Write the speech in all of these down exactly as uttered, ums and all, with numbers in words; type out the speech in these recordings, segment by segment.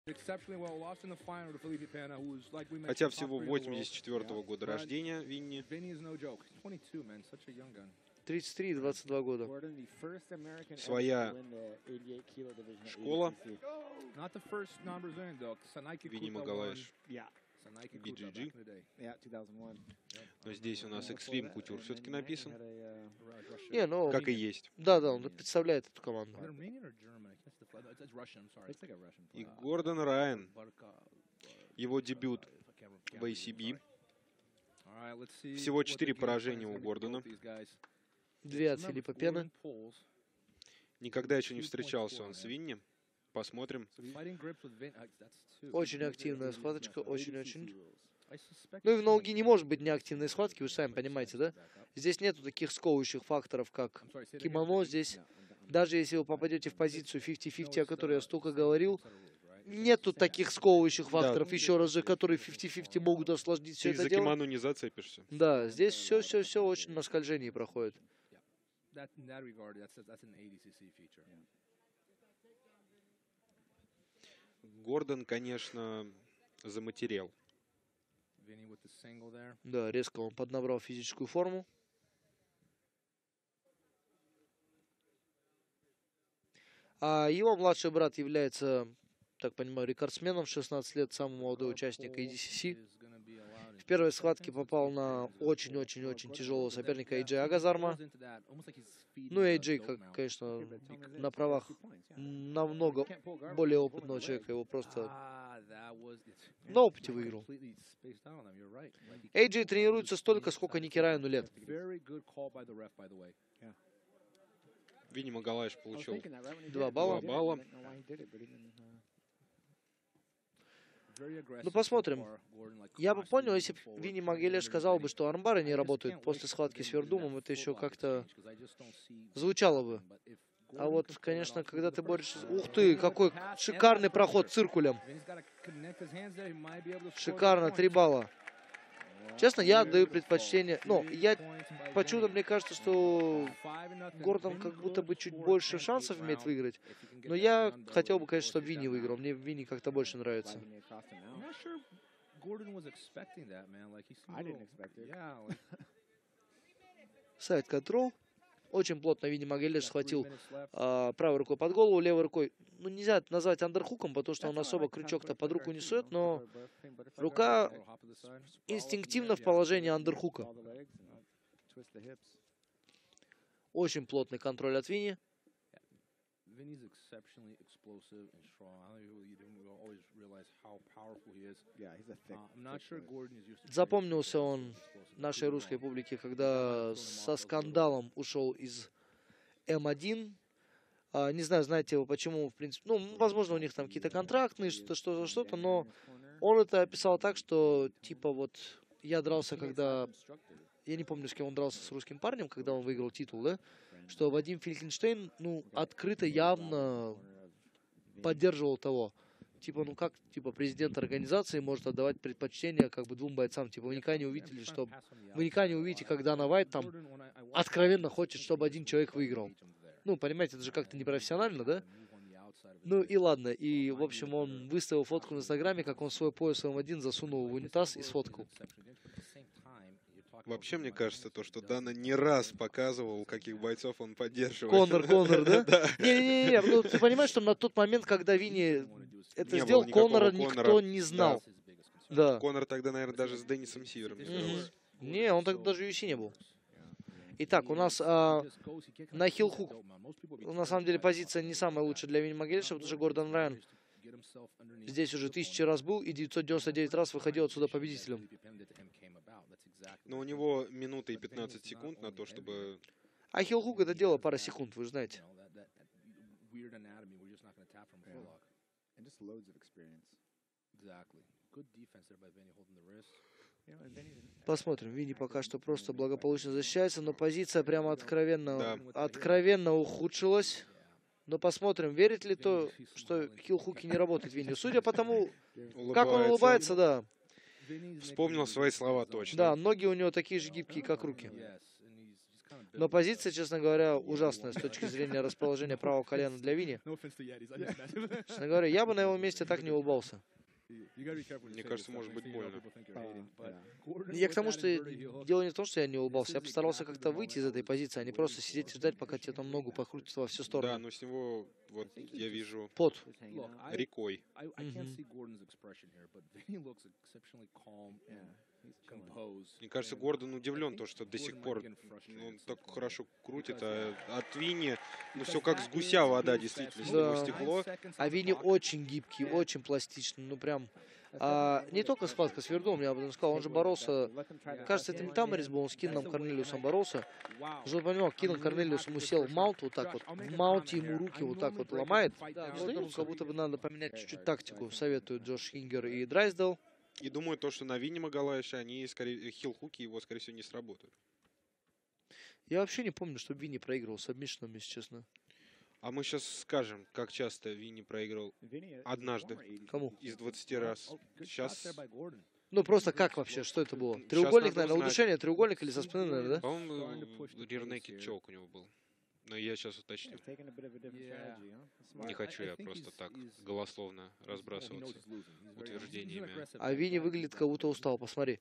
Хотя всего восемьдесят четвёртого года рождения Винни. тридцать три и двадцать два года. Своя школа. Винни Магалаш. би джи джи. Но здесь у нас Extreme Couture все-таки написан. Не, ну, как и есть. Да, да, он представляет эту команду. И Гордон Райан. Его дебют в эй си би. Всего четыре поражения у Гордона. Две от Филиппа Пена. Никогда еще не встречался он с Винни. Посмотрим. Очень активная схваточка, очень-очень. Ну и в ноги не может быть неактивной схватки, вы сами понимаете, да? Здесь нету таких сковывающих факторов, как кимоно здесь. Даже если вы попадете в позицию пятьдесят пятьдесят, о которой я столько говорил, нету таких сковывающих факторов, да. Еще раз же, которые пятьдесят пятьдесят могут осложнить все это за дело. кимоно не зацепишься. Да, здесь все-все-все очень на скольжении проходит. Гордон, конечно, заматерел. Да, резко он поднабрал физическую форму. А его младший брат является, так понимаю, рекордсменом, шестнадцать лет, самый молодой участник эй ди си си. В первой схватке попал на очень-очень-очень тяжелого соперника Эй Джей Агазарма. Ну, Эй Джей, как, конечно, на правах намного более опытного человека, его просто на опыте выиграл. Эй Джей тренируется столько, сколько Ники Райану лет. Винни Магалаш получил два балла. два балла. Ну, посмотрим. Я бы понял, если бы Винни Магалаш сказал бы, что армбары не работают после схватки с Вердумом, это еще как-то звучало бы. А вот, конечно, когда ты борешься... Ух ты, какой шикарный проход циркулем. Шикарно, три балла. Честно, я отдаю предпочтение... Ну, я почему-то, мне кажется, что Гордон как будто бы чуть больше шансов имеет выиграть. Но я хотел бы, конечно, чтобы Винни выиграл. Мне Винни как-то больше нравится. Сайд контрол. Очень плотно Винни Магалаш схватил а, правой рукой под голову, левой рукой. Ну, нельзя назвать андерхуком, потому что он особо крючок-то под руку не сует, но рука инстинктивно в положении андерхука. Очень плотный контроль от Винни. Запомнился он нашей русской публике, когда со скандалом ушел из эм один. А, не знаю, знаете вы почему, в принципе. Ну, возможно, у них там какие-то контрактные, что-то, что-то, что-то, но он это описал так, что, типа, вот, я дрался, когда... Я не помню, с кем он дрался, с русским парнем, когда он выиграл титул, да? Что Вадим Фелькенштейн, ну, открыто, явно поддерживал того. Типа, ну как, типа, президент организации может отдавать предпочтение, как бы, двум бойцам. Типа, вы никогда не увидели, что... Вы никогда не увидите, когда Дана Вайт там откровенно хочет, чтобы один человек выиграл. Ну, понимаете, это же как-то непрофессионально, да? Ну и ладно. И, в общем, он выставил фотку в Инстаграме, как он свой пояс эм один засунул в унитаз и сфоткал. Вообще, мне кажется, то, что Дана не раз показывал, каких бойцов он поддерживает. Конор, Конор, да? Не-не-не, ну ты понимаешь, что на тот момент, когда Винни это не сделал, Конора Конора никто не знал. Да. Да. Конор тогда, наверное, даже с Деннисом Сивером не дрался. Не, он тогда даже ю эф си не был. Итак, у нас а, на хилл-хук, на самом деле, позиция не самая лучшая для Винни Магалаша, потому что Гордон Райан здесь уже тысячи раз был и девятьсот девяносто девять раз выходил отсюда победителем. Но у него минута и пятнадцать секунд на то, чтобы... А хилл-хук это дело пара секунд, вы же знаете. Посмотрим. Винни пока что просто благополучно защищается, но позиция прямо откровенно, да. откровенно ухудшилась. Но посмотрим, верит ли то, что хилл-хуки не работают Винни. Судя по тому, улыбается. Как он улыбается, да. Вспомнил свои слова точно. Да, ноги у него такие же гибкие, как руки. Но позиция, честно говоря, ужасная с точки зрения расположения правого колена для Вини. Честно говоря, я бы на его месте так не улыбался. Мне кажется, может быть больно. Я к тому, что дело не в том, что я не улыбался. Я постарался как-то выйти из этой позиции, а не просто сидеть и ждать, пока тебе там ногу покрутят во всю сторону. Да, но с него, вот, я вижу, пот. рекой. Мне кажется, Гордон удивлен, то, что до сих пор ну, он так хорошо крутит, а от Вини, ну все как с гуся вода, действительно, с него стекло. А Вини очень гибкий, очень пластичный, ну прям... А, не только схватка с Вердом, я бы даже сказал, он же боролся, кажется, это не Тамарис был, он с Кином Корнелиусом боролся. Чтобы он понимал, Кином Корнелиус ему сел в маунт вот так вот, в маунте ему руки вот так вот ломает. Да, Гордону как будто бы надо поменять чуть-чуть тактику, советуют Джош Хингер и Драйсдел. И думаю, то, что на Вини Магалайше, они, скорее, хил-хуки его, скорее всего, не сработают. Я вообще не помню, чтобы Вини проигрывал с обмишином, если честно. А мы сейчас скажем, как часто Вини проиграл однажды. Кому? Из двадцати раз. Сейчас... Ну, просто как вообще? Что это было? Треугольник, наверное, удушение, треугольник или со спины, наверное, да? По-моему, рирнекед чок у него был. Но я сейчас уточню. Не хочу я просто так голословно разбрасываться утверждениями. А Вини выглядит, как будто устал, посмотри.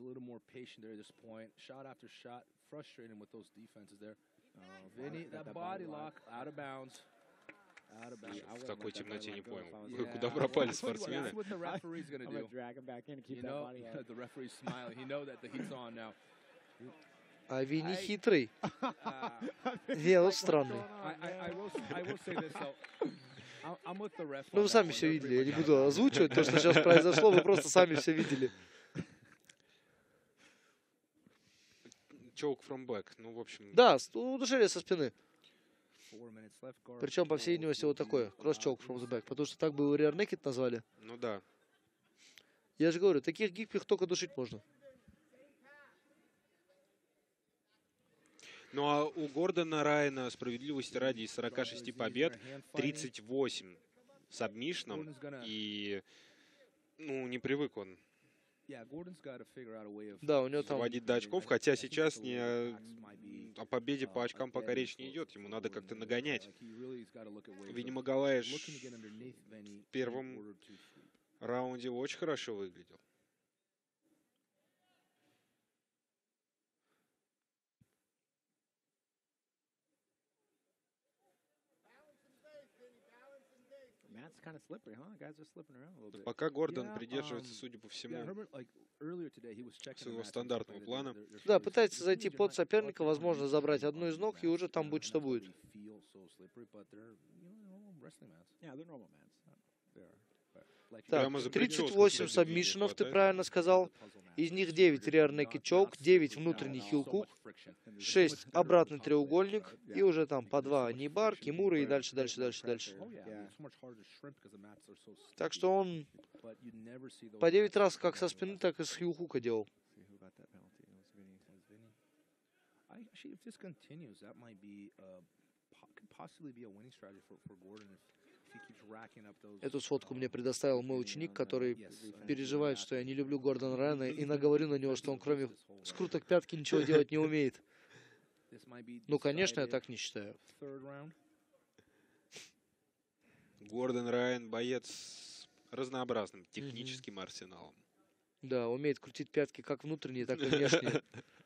В такой темноте не понял. Вы куда пропали спортсмены? А Вини хитрый. Не, он странный. Ну, вы сами все видели. Я не буду озвучивать то, что сейчас произошло. Вы просто сами все видели. Choke from back. Ну, в общем... Да, удушение со спины. Причем, по всей видимости, вот такое. Cross-choke from the back. Потому что так бы его rear naked назвали. Ну да. Я же говорю, таких гибких только душить можно. Ну а у Гордона Райана, справедливости ради, из сорока шести побед тридцать восемь с обмишном. И, ну, не привык он да, у него там... заводить до очков, хотя сейчас не о, о победе по очкам пока речь не идет. Ему надо как-то нагонять. Вини Магалайш в первом раунде очень хорошо выглядел. Пока Гордон придерживается, судя по всему, своего стандартного плана. Да, пытается зайти под соперника, возможно, забрать одну из ног, и уже там будет что будет. Так, тридцать восемь сабмишенов, ты правильно сказал. Из них девять rear naked choke, девять внутренний heel hook, шесть обратный треугольник, и уже там по два нибар, кимуры и дальше, дальше, дальше, дальше. Так что он по девять раз как со спины, так и с heel hook делал. Эту сфотку мне предоставил мой ученик, который переживает, что я не люблю Гордона Райана, и наговорю на него, что он кроме скруток пятки ничего делать не умеет. Ну, конечно, я так не считаю. Гордон Райан боец с разнообразным техническим арсеналом. Да, умеет крутить пятки как внутренние, так и внешние.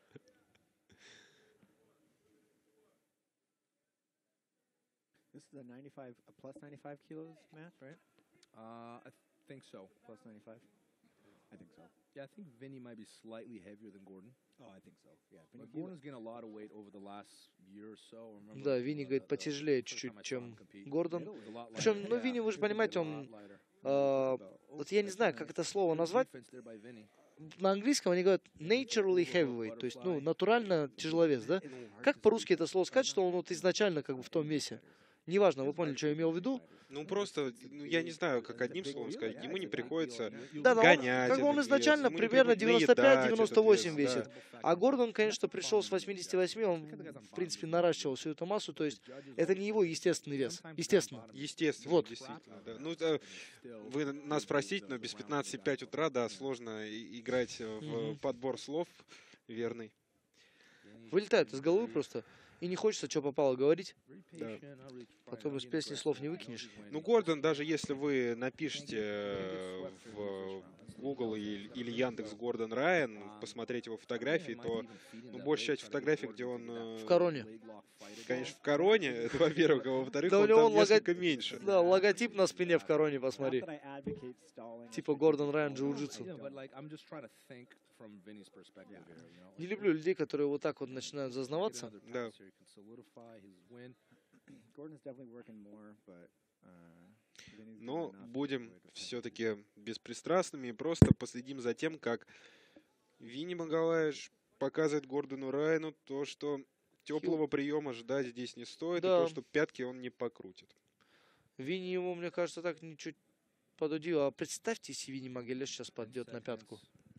This is a ninety-five, a plus ninety-five kilos match, right? Uh, I think so. Plus ninety-five? I think so. Yeah, I think Vinny might be slightly heavier than Gordon. Oh, I think so. Yeah. But Gordon's gained a lot of weight over the last year or so. Remember, да, Винни, говорит, потяжелее чуть-чуть, чем Гордон. Причем, ну, Винни, вы же понимаете, он... Э, вот я не знаю, как это слово назвать. На английском они говорят naturally heavyweight, то есть, ну, натурально тяжеловес, да? Как по-русски это слово сказать, что он вот изначально как бы в том весе? Неважно, вы поняли, что я имел в виду? Ну, просто, ну, я не знаю, как одним словом сказать, ему не приходится да, гонять. Он, как бы он изначально вес, примерно девяносто пять девяносто восемь вес, весит. Да. А Гордон, конечно, пришел с восьмидесяти восьми, он, в принципе, наращивал всю эту массу, то есть это не его естественный вес. Естественно. Естественно, вот. Действительно, да. Ну, да, вы нас простите, но без пятнадцати пять утра, да, сложно играть в mm-hmm. подбор слов верный. Вылетает из головы просто. И не хочется, что попало, говорить. Да. Потом из песни слов не выкинешь. Ну, Гордон, даже если вы напишете э, в Google или, или Яндекс Гордон Райан, посмотреть его фотографии, то ну, большая часть фотографий, где он... э, В короне. Конечно, в короне, это во-первых, а во-вторых, Да у он него там лого- несколько меньше. Да, логотип на спине в короне, посмотри. Not that I advocate stalling. Типа Гордон Райан джиу-джитсу. Yeah, but like I'm just trying to think from Vinny's perspective here, you know. Не люблю людей, которые вот так вот начинают зазнаваться. Get another Да. pass here, he can solidify his win. Gordon's definitely working more, but uh, Vinny's doing Но enough to будем avoid the все-таки беспристрастными и просто последим за тем, как Винни Магалаеш показывает Гордону Райану то, что теплого приема ждать здесь не стоит, Да. и то, что пятки он не покрутит. Винни его, мне кажется, так ничуть подудил. А представьте, если Винни Магалеш сейчас подойдет на пятку.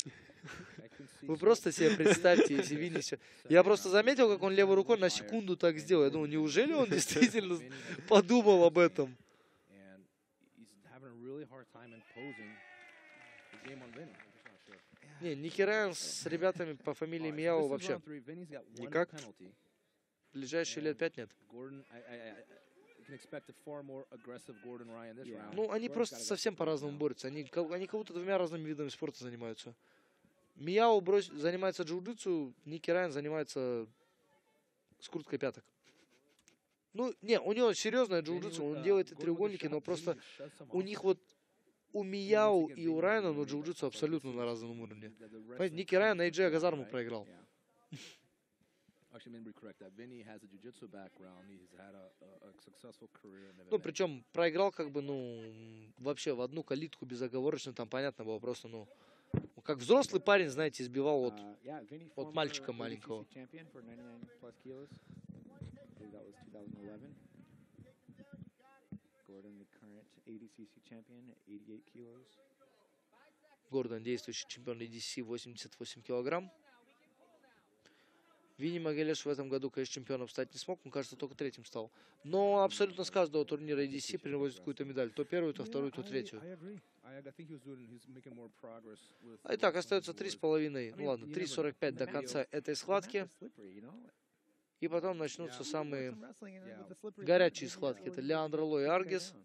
I can see Вы some- просто себе представьте, если Винни сейчас... Я просто заметил, как он левой рукой на секунду так сделал. Я думаю, неужели он действительно Vinny has подумал об этом? and he's having a really hard time imposing the game on Vinny. I'm just not sure. Не, Ники Райан с ребятами по фамилии Alright, so Мияо this is вообще round three. Vinny's got one Никак. penalty. ближайшие лет пять нет. Gordon, I, I, I, you can expect a far more aggressive Gordon Ryan this Yeah. round. Ну, они Gordon's просто gotta go совсем for it по-разному now. борются. Они, ка- они как будто двумя разными видами спорта занимаются. Мияо брось, занимается джиу-джитсу, Ники Райан занимается с курткой пяток. Ну, не, у него серьезное джиу-джитсу, он делает и треугольники, но просто у них вот у Мияо и у Райана, ну, джиу-джитсу абсолютно на разном уровне. Понимаете, Ники Райан на Эйджея Газарму проиграл. Yeah. Actually, let me correct that. Vinny has a jiu-jitsu background. He's had a, a, a successful career in Ну, M M A. причем проиграл как бы, ну, вообще в одну калитку безоговорочно, там понятно было просто, ну, как взрослый парень, знаете, избивал вот. Uh, yeah, Vinny, от former мальчика A D C C маленького. champion for ninety-nine plus kilos. I believe that was twenty eleven. Gordon, the current A D C C champion, eighty-eight kilos. Гордон, действующий чемпион И Ди Си, восемьдесят восемь килограмм. Винни Магалеш в этом году, конечно, чемпионом стать не смог, он, кажется, только третьим стал. Но абсолютно с каждого турнира И Ди Си привозит какую-то медаль. То первую, то вторую, то третью. I agree. I, I think he was doing, he's making more progress with. А итак, остается три с половиной, ну ладно, три сорок пять до конца этой схватки. И потом начнутся самые горячие схватки. Это Леандро Ло и Аргес.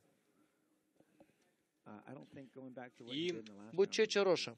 И Бучеча Роша.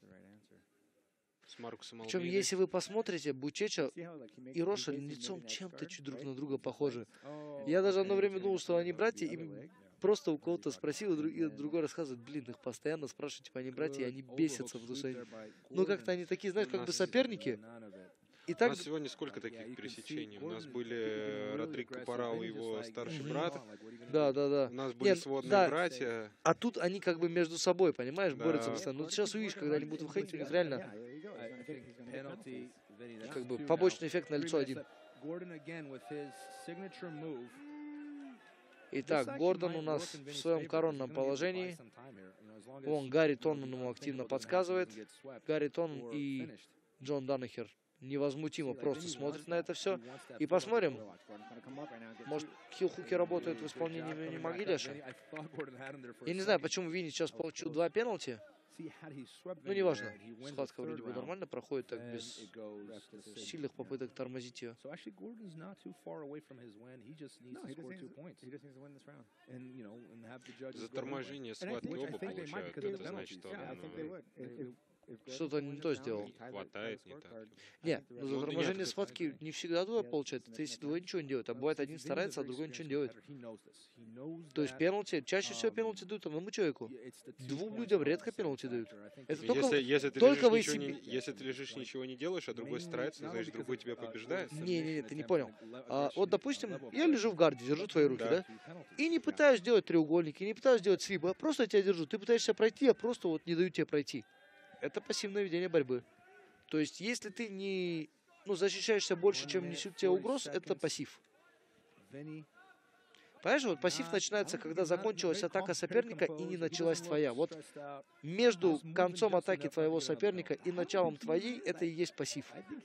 С Маркусом Причем, Алмейдой. если вы посмотрите, Бучеча и Роша лицом чем-то чуть друг на друга похожи. Я даже одно время думал, что они братья, и просто у кого-то спросил, и друг- и другой рассказывает, блин, их постоянно спрашивают, типа, они братья, и они бесятся, потому что они... Ну, как-то они такие, знаешь, как бы соперники. И У так... нас сегодня сколько таких пересечений? У нас были Родрик Капарал и его старший брат. Да, да, да. У нас были Нет, сводные да. братья. А тут они как бы между собой, понимаешь, Да. борются постоянно. Ну, ты сейчас увидишь, когда они будут выходить, у них реально I think penalty, Vinny, that's как бы two побочный now. эффект на Three лицо minutes один. left. Gordon again with his signature move. Итак, Гордон у нас в своем коронном положении. Вон, Гарри Тоннан ему активно подсказывает. Гарри Тоннан и Джон Даннехер невозмутимо просто смотрят на это все. И посмотрим, может, хил-хуки работают в исполнении Винни Магалеша. Я не знаю, почему Винни сейчас получил два пенальти. Ну, неважно. Схватка вроде бы нормально проходит, так без сильных попыток тормозить ее. So actually, Gordon's not too far away from his win. He just needs No, to he just score needs two to, points, he just needs to win this round. and you know, and have the judges За go their way. торможение And I схватки think- I оба think they might получают. because of Это the значит, penalties. что Yeah, I think they он would. If- if- if Gordon Что-то can не win то this round, сделал. he ties it by Хватает the не так. scorecard. Нет, ну Ну, за да торможение нет, схватки не всегда двое получают. Это если двое ничего не делают. А бывает один старается, а другой ничего не делает. То есть пенальти, чаще всего пенальти дают одному человеку. Двум людям редко пенальти дают. Это только, Если, если, ты только лежишь, вы ничего себе- не, если ты лежишь, ничего не делаешь, а другой старается, значит, другой тебя побеждает. Не, не, не, ты не понял. А, вот, допустим, я лежу в гарде, держу твои руки, да? Да. И не пытаюсь делать треугольники, не пытаюсь делать свип, а просто тебя держу. Ты пытаешься пройти, а просто вот не даю тебе пройти. Это пассивное ведение борьбы. То есть, если ты не ну, защищаешься больше, чем несут тебе угроз, это пассив. Понимаешь, вот пассив начинается, когда закончилась атака соперника и не началась твоя. Вот между концом атаки твоего соперника и началом твоей, это и есть пассив.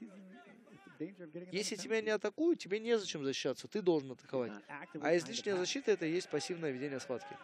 Если тебя не атакуют, тебе незачем защищаться, ты должен атаковать. А излишняя защита — это и есть пассивное ведение схватки.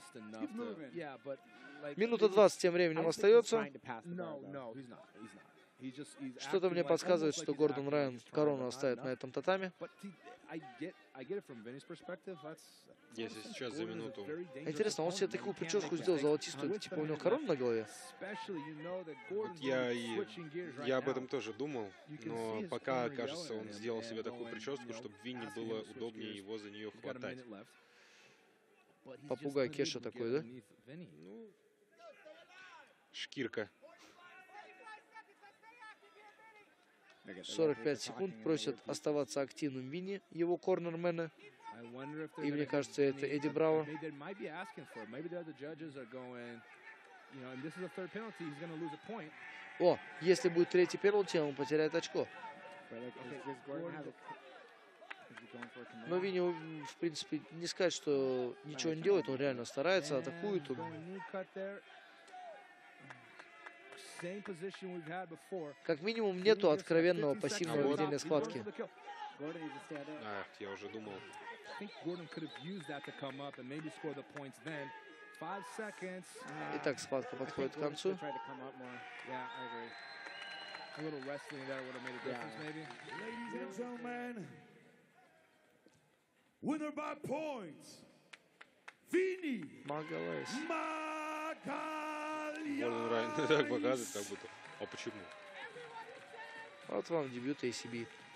Минута двадцать тем временем остается. He's just he's Что-то acting мне like- подсказывает, almost что like he's Гордон acting like Райан he's trying, корону but not оставит на enough. этом татаме. But see, I get I get it from Vinny's perspective. That's Если сейчас за минуту Интересно, он себе такую прическу сделал золотистую, типа у него корона на голове? Вот я и я об этом тоже думал, но пока, кажется, он сделал себе такую прическу, чтобы Винни было удобнее его за нее хватать. Попугай Кеша такой, да? Ну, шкирка. сорок пять секунд просят оставаться активным Винни, его корнермена. И мне кажется, это Эдди Браво. О, если будет третий пенальти, он потеряет очко. But like, is, does Gordon have a, is he going for a command? Но Винни, в принципе, не сказать, что ничего не делает, он реально старается, атакует. Он... Как минимум, нету откровенного пассивного вот. ведения схватки. Gordon needs to stand up. Ах, я уже думал. Итак, схватка подходит к концу. Tried to come up more. Yeah, I agree. A little wrestling there would have made a difference, Yeah. maybe. Ladies and gentlemen, winner by points, Vinny Магалайс. Гордон Райан так Magalhães. показывает, как будто. А почему? Вот вам дебют эй си би.